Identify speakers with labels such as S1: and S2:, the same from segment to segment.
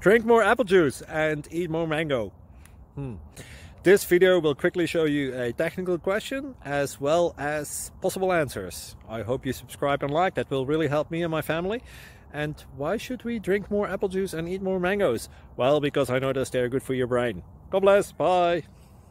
S1: Drink more apple juice and eat more mango. This video will quickly show you a technical question as well as possible answers. I hope you subscribe and like, that will really help me and my family. And why should we drink more apple juice and eat more mangoes? Well, because I noticed they're good for your brain. God bless, bye!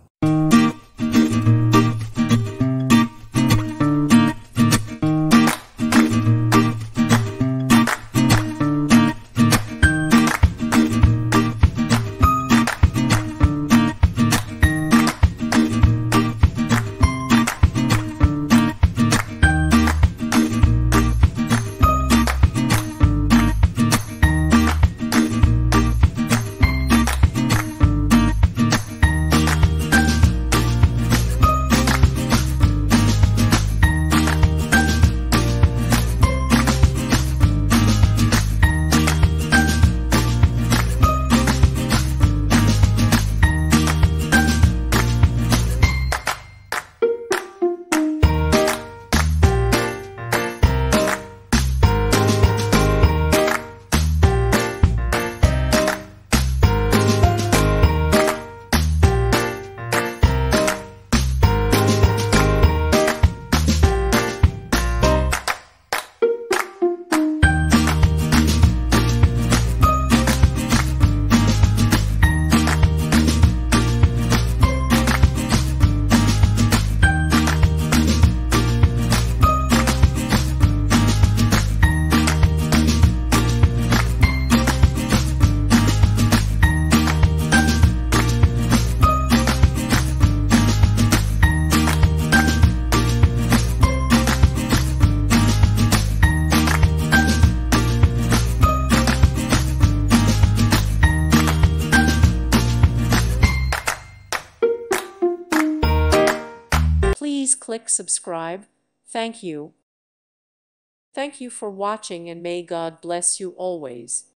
S2: Please click subscribe. Thank you. Thank you for watching, and may God bless you always.